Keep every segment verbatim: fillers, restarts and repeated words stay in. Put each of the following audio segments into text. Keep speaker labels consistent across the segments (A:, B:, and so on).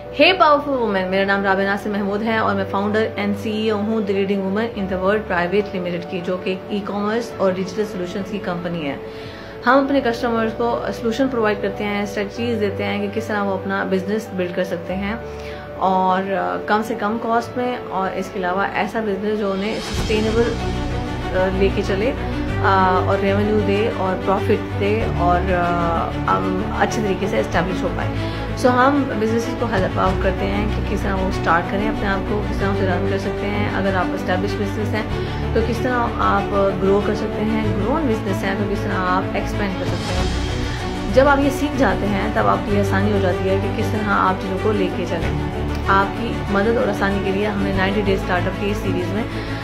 A: हे powerful women, मेरा नाम राबिया नासिर महमूद है और मैं फाउंडर एंड सीईओ हूँ the leading women in the world private limited की, जो कि ई कॉमर्स और डिजिटल सॉल्यूशंस की कंपनी है। हम अपने कस्टमर्स को सोल्यूशन प्रोवाइड करते हैं, स्ट्रेटजीज देते हैं कि किस तरह वो अपना बिजनेस बिल्ड कर सकते हैं और कम से कम कॉस्ट में, और इसके अलावा ऐसा बिजनेस जो उन्हें सस्टेनेबल लेके चले और रेवेन्यू दे और प्रॉफिट दे और अच्छे तरीके से इस्टेब्लिश हो पाए। सो so, हम बिजनेसेस को हेल्प आउट करते हैं कि किस तरह वो स्टार्ट करें अपने आप को, किस तरह उसे रन कर सकते हैं। अगर आप इस्टेब्लिश बिजनेस हैं तो किस तरह आप ग्रो कर सकते हैं, ग्रोन बिजनेस है तो किस तरह आप एक्सपेंड कर सकते हैं। जब आप ये सीख जाते हैं तब आपके लिए आसानी हो जाती है कि किस तरह आप चीज़ों को लेके चलें। आपकी मदद और आसानी के लिए हमने नाइन्टी डेज स्टार्टअप की इस सीरीज़ में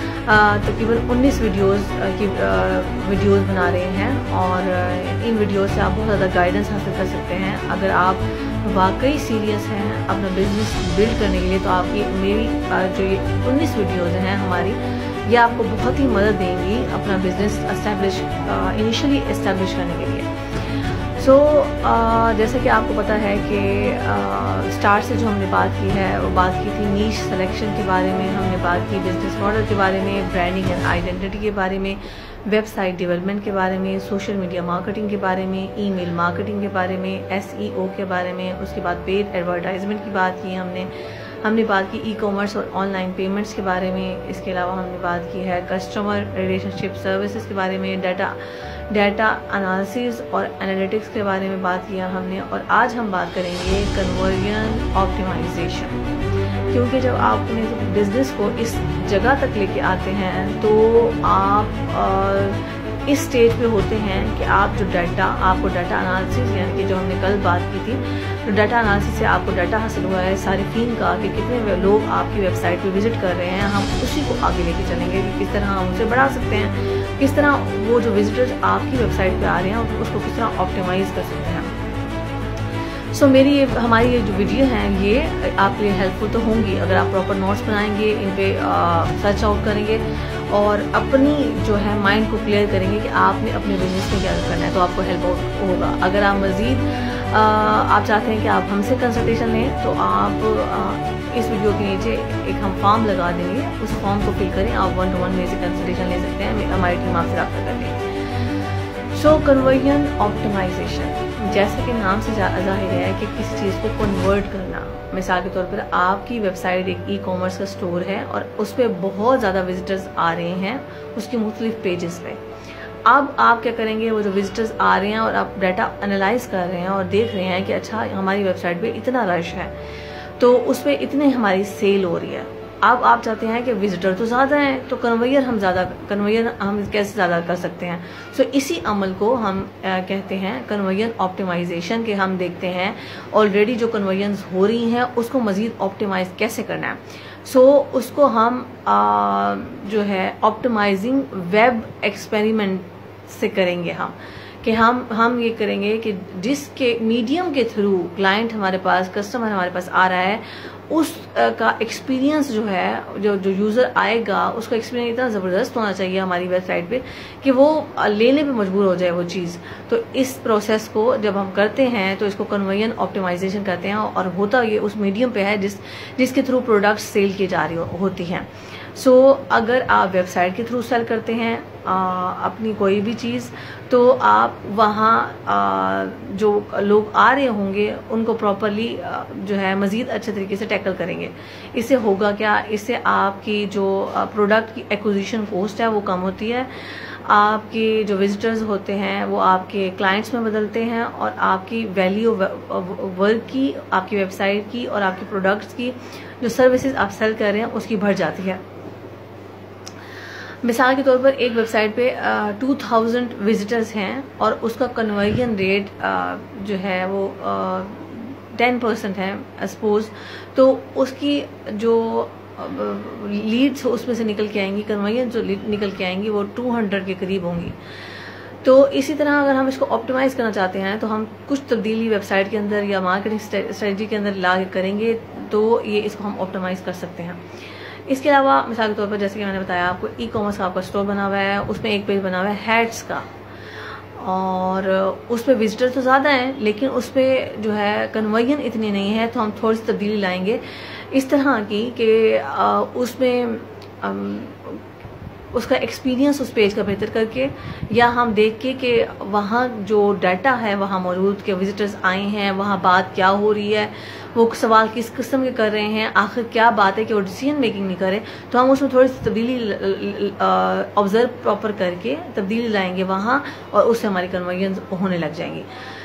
A: तकरीबन उन्नीस वीडियोस की वीडियोस बना रहे हैं और इन वीडियोस से आप बहुत ज़्यादा गाइडेंस हासिल कर सकते हैं। अगर आप वाकई सीरियस हैं अपना बिजनेस बिल्ड करने के लिए तो आपकी मेरी जो ये उन्नीस वीडियोस हैं हमारी, ये आपको बहुत ही मदद देंगी अपना बिजनेस एस्टैब्लिश इनिशियली एस्टैब्लिश करने के लिए। सो so, uh, जैसे कि आपको पता है कि स्टार्ट uh, से जो हमने बात की है वो बात की थी नीश सिलेक्शन के बारे में, हमने बात की बिजनेस मॉडल के बारे में, ब्रांडिंग एंड आइडेंटिटी के बारे में, वेबसाइट डेवलपमेंट के बारे में, सोशल मीडिया मार्केटिंग के बारे में, ईमेल मार्केटिंग के बारे में, एसईओ के बारे में। उसके बाद पेड एडवर्टाइजमेंट की बात की हमने हमने बात की ई कॉमर्स और ऑनलाइन पेमेंट्स के बारे में। इसके अलावा हमने बात की है कस्टमर रिलेशनशिप सर्विसेज के बारे में, डाटा डाटा एनालिसिस और एनालिटिक्स के बारे में बात किया हमने। और आज हम बात करेंगे कन्वर्जन ऑप्टिमाइजेशन, क्योंकि जब आप अपने बिजनेस को इस जगह तक लेके आते हैं तो आप आ, इस स्टेज पे होते हैं कि आप जो डाटा आपको डाटा एनालिसिस, यानी कि जो हमने कल बात की थी, तो डाटा एनालिसिस से आपको डाटा हासिल हुआ है सारिफीन का कि कितने लोग आपकी वेबसाइट पे विजिट कर रहे हैं। हम उसी को आगे लेके चलेंगे कि किस तरह हम उसे बढ़ा सकते हैं, किस तरह वो जो विजिटर्स आपकी वेबसाइट पे आ रहे हैं उसको किस तरह ऑप्टिमाइज कर सकते हैं। सो so, मेरी ये हमारी ये जो वीडियो हैं ये आपके लिए हेल्पफुल तो होंगी अगर आप प्रॉपर नोट्स बनाएंगे, इन पे सर्च आउट करेंगे और अपनी जो है माइंड को क्लियर करेंगे कि आपने अपने बिजनेस में क्या करना है, तो आपको हेल्प आउट होगा। अगर आप मज़ीद आप चाहते हैं कि आप हमसे कंसल्टेशन लें तो आप आ, इस वीडियो के नीचे एक हम फॉर्म लगा देंगे, उस फॉर्म को फिल करें, आप वन टू वन में से कंसल्टेशन ले सकते हैं, हमारी टीम आपसे रब्ता कर लेगी। सो कन्वर्जन ऑप्टिमाइजेशन, जैसे कि नाम से जाहिर है कि किसी चीज़ को कन्वर्ट करना। मिसाल के तौर पर आपकी वेबसाइट एक ई कॉमर्स का स्टोर है और उस पर बहुत ज़्यादा विजिटर्स आ रहे हैं उसकी मुख्तलिफ पेजेस पे। अब आप क्या करेंगे, वो जो विजिटर्स आ रहे हैं और आप डाटा एनालाइज कर रहे हैं और देख रहे हैं कि अच्छा हमारी वेबसाइट पे इतना रश है तो उस पर इतने हमारी सेल हो रही है। अब आप चाहते हैं कि विजिटर तो ज़्यादा हैं तो कन्वर्जन हम ज़्यादा कन्वर्जन हम कैसे ज़्यादा कर सकते हैं। सो so, इसी अमल को हम आ, कहते हैं कन्वर्जन ऑप्टिमाइजेशन के। हम देखते हैं ऑलरेडी जो कन्वर्जन हो रही हैं उसको मज़ीद ऑप्टिमाइज कैसे करना है। सो so, उसको हम आ, जो है ऑप्टिमाइजिंग वेब एक्सपेरिमेंट से करेंगे हम कि हम हम ये करेंगे कि जिसके मीडियम के थ्रू क्लाइंट हमारे पास, कस्टमर हमारे पास आ रहा है, उस का एक्सपीरियंस जो है, जो जो यूज़र आएगा उसका एक्सपीरियंस इतना ज़बरदस्त होना चाहिए हमारी वेबसाइट पे कि वो लेने पे मजबूर हो जाए वो चीज़। तो इस प्रोसेस को जब हम करते हैं तो इसको कन्वर्जन ऑप्टिमाइजेशन करते हैं और होता ये उस मीडियम पे है जिस जिसके थ्रू प्रोडक्ट सेल की जा रही हो, होती हैं। सो so, अगर आप वेबसाइट के थ्रू सेल करते हैं आ, अपनी कोई भी चीज़, तो आप वहाँ जो लोग आ रहे होंगे उनको प्रॉपरली जो है मज़ीद अच्छे तरीके से टैकल करेंगे। इससे होगा क्या, इससे आपकी जो प्रोडक्ट की एक्विजिशन कॉस्ट है वो कम होती है, आपके जो विजिटर्स होते हैं वो आपके क्लाइंट्स में बदलते हैं और आपकी वैल्यू वर्क की, आपकी वेबसाइट की और आपके प्रोडक्ट्स की जो सर्विसेज आप सेल कर रहे हैं उसकी बढ़ जाती है। मिसाल के तौर पर एक वेबसाइट पे टू थाउजेंड विजिटर्स हैं और उसका कन्वर्जन रेट जो है वो टेन परसेंट है सपोज, तो उसकी जो लीड्स उसमें से निकल के आएंगी, कन्वर्जन जो निकल के आएंगी वो टू हंड्रेड के करीब होंगी। तो इसी तरह अगर हम इसको ऑप्टिमाइज करना चाहते हैं तो हम कुछ तब्दीली वेबसाइट के अंदर या मार्केटिंग स्ट्रेटजी के अंदर ला करेंगे तो ये इसको हम ऑप्टिमाइज कर सकते हैं। इसके अलावा मिसाल के तौर पर जैसे कि मैंने बताया आपको, ई कॉमर्स का आपका स्टोर बना हुआ है, उसमें एक पेज बना हुआ है हैट्स का। और उस पर विजिटर तो ज़्यादा हैं लेकिन उस पर जो है कन्वर्जन इतनी नहीं है, तो हम थोड़ी सी तब्दीली लाएंगे इस तरह की कि उसमें उसका एक्सपीरियंस उस पेज का बेहतर करके, या हम देख के कि वहाँ जो डाटा है वहाँ मौजूद के विजिटर्स आए हैं, वहाँ बात क्या हो रही है, वो सवाल किस किस्म के कर रहे हैं, आखिर क्या बात है कि वो डिसीजन मेकिंग नहीं करे, तो हम उसमें थोड़ी सी तब्दीली ऑब्जर्व प्रॉपर करके तब्दीली लाएंगे वहाँ, और उससे हमारी कन्वर्जन होने लग जाएंगी।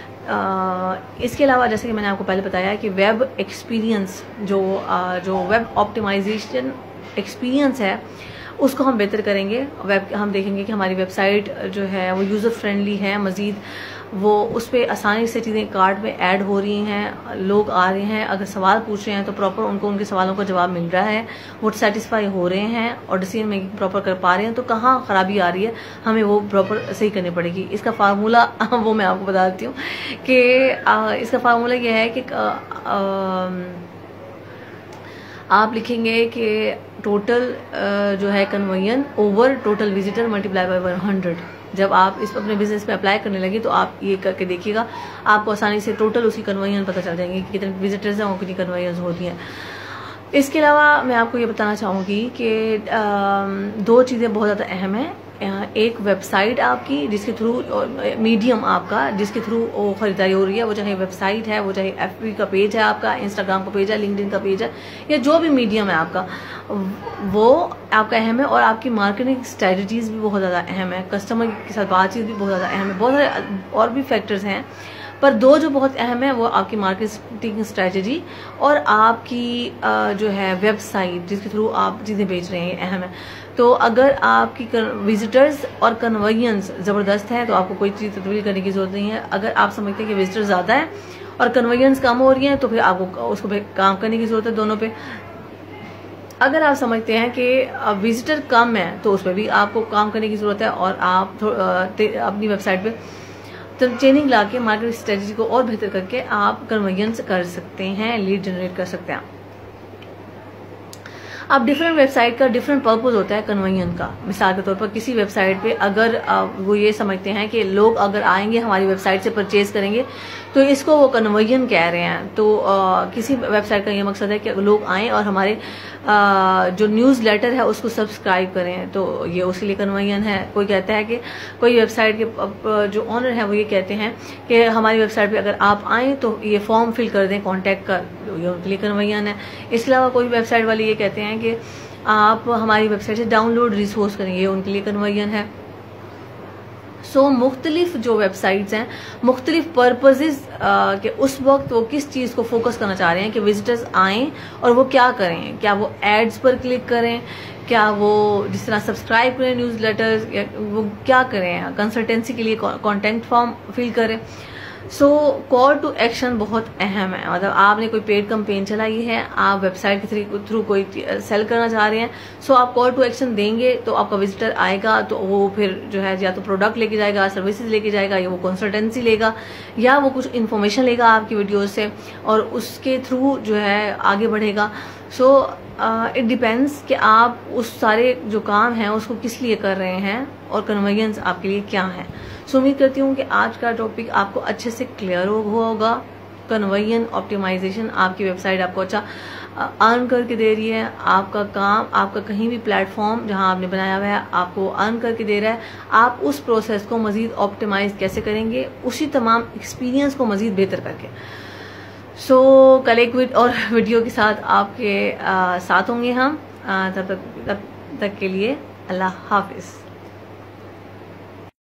A: Uh, इसके अलावा जैसे कि मैंने आपको पहले बताया कि वेब एक्सपीरियंस जो uh, जो वेब ऑप्टिमाइजेशन एक्सपीरियंस है उसको हम बेहतर करेंगे। वेब हम देखेंगे कि हमारी वेबसाइट जो है वो यूज़र फ्रेंडली है, मज़ीद वो उस पर आसानी से चीज़ें कार्ट में ऐड हो रही हैं, लोग आ रहे हैं, अगर सवाल पूछ रहे हैं तो प्रॉपर उनको उनके सवालों का जवाब मिल रहा है, वो सेटिस्फाई हो रहे हैं और डिसीजन मेकिंग प्रॉपर कर पा रहे हैं। तो कहाँ ख़राबी आ रही है हमें वो प्रॉपर सही करनी पड़ेगी। इसका फार्मूला वो मैं आपको बता देती हूँ कि इसका फार्मूला ये है कि आ, आ, आप लिखेंगे कि टोटल जो है conversion over total visitor multiply by one hundred. जब आप इस अपने बिजनेस में अप्लाई करने लगे तो आप ये करके देखिएगा, आपको आसानी से टोटल उसकी कन्वर्जन पता चल जाएंगे कि कितने विजिटर्स हैं और कितनी कन्वर्जन होती हैं। इसके अलावा मैं आपको ये बताना चाहूँगी कि दो चीज़ें बहुत ज़्यादा अहम हैं। एक वेबसाइट आपकी जिसके थ्रू, मीडियम आपका जिसके थ्रू वो खरीदारी हो रही है, वो चाहे वेबसाइट है, वो चाहे एफबी का पेज है आपका, इंस्टाग्राम का पेज है, लिंक्डइन का पेज है, या जो भी मीडियम है आपका, वो आपका अहम है। और आपकी मार्केटिंग स्ट्रेटजीज भी बहुत ज़्यादा अहम है, कस्टमर के साथ बातचीत भी बहुत ज़्यादा अहम है। बहुत सारे और भी फैक्टर्स हैं, पर दो जो बहुत अहम है वो आपकी मार्केटिंग स्ट्रेटजी और आपकी जो है वेबसाइट जिसके थ्रू आप चीज़ें बेच रहे हैं, अहम है। तो अगर आपकी विजिटर्स और कन्वर्जन्स ज़बरदस्त है तो आपको कोई चीज़ तब्दील करने की जरूरत नहीं है। अगर आप समझते हैं कि विजिटर्स ज़्यादा है और कन्वर्जन्स कम हो रही हैं तो फिर आपको उसको काम करने की जरूरत है दोनों पे। अगर आप समझते हैं कि विजिटर कम है तो उस पर भी आपको काम करने की जरूरत है और आप अपनी वेबसाइट पे ट्रेनिंग ला के मार्केट स्ट्रेटजी को और बेहतर करके आप कन्वर्जन कर सकते हैं, लीड जनरेट कर सकते हैं। अब डिफरेंट वेबसाइट का डिफरेंट पर्पस होता है कन्वर्जन का। मिसाल के तौर पर किसी वेबसाइट पे अगर वो ये समझते हैं कि लोग अगर आएंगे हमारी वेबसाइट से परचेज करेंगे तो इसको वो कन्वर्जन कह रहे हैं। तो आ, किसी वेबसाइट का ये मकसद है कि लोग आएं और हमारे आ, जो न्यूज़ लेटर है उसको सब्सक्राइब करें, तो ये उसके लिए कन्वर्जन है। कोई कहता है कि कोई वेबसाइट के जो ऑनर है वो ये कहते हैं कि हमारी वेबसाइट पे अगर आप आएँ तो ये फॉर्म फिल कर दें कॉन्टैक्ट का, ये उनके लिए कन्वर्जन है। इसके अलावा कोई वेबसाइट वाले ये कहते हैं कि आप हमारी वेबसाइट से डाउनलोड रिसोर्स करें, ये उनके लिए कन्वर्जन है। सो so, मुख्तलिफ जो वेबसाइट्स हैं मुख्तलिफ पर्पजेज के उस वक्त वो किस चीज़ को फोकस करना चाह रहे हैं कि विजिटर्स आएँ और वो क्या करें, क्या वो एड्स पर क्लिक करें, क्या वो जिस तरह सब्सक्राइब करें न्यूज़ लेटर्स, या वो क्या करें, कंसल्टेंसी के लिए कॉन्टेंट फॉर्म फिल करें। सो कॉल टू एक्शन बहुत अहम है। मतलब आपने कोई पेड कैंपेन चलाई है, आप वेबसाइट के थ्रू कोई सेल करना चाह रहे हैं, सो आप कॉल टू एक्शन देंगे तो आपका विजिटर आएगा तो वो फिर जो है या तो प्रोडक्ट लेके जाएगा, सर्विसेज लेके जाएगा, या वो कंसल्टेंसी लेगा, या वो कुछ इन्फॉर्मेशन लेगा आपकी वीडियो से और उसके थ्रू जो है आगे बढ़ेगा। सो इट डिपेंड्स कि आप उस सारे जो काम हैं उसको किस लिए कर रहे हैं और कन्वर्जन्स आपके लिए क्या है। सो उम्मीद करती हूँ कि आज का टॉपिक आपको अच्छे से क्लियर हुआ होगा। कन्वर्जन ऑप्टिमाइजेशन, आपकी वेबसाइट आपको अच्छा अर्न करके दे रही है, आपका काम, आपका कहीं भी प्लेटफॉर्म जहां आपने बनाया हुआ है आपको अर्न करके दे रहा है, आप उस प्रोसेस को मजीद ऑप्टिमाइज कैसे करेंगे, उसी तमाम एक्सपीरियंस को मजीद बेहतर करके। सो so, कल एक और वीडियो के साथ आपके आ, साथ होंगे हम। आ, तब तक तब तक के लिए अल्लाह हाफिज।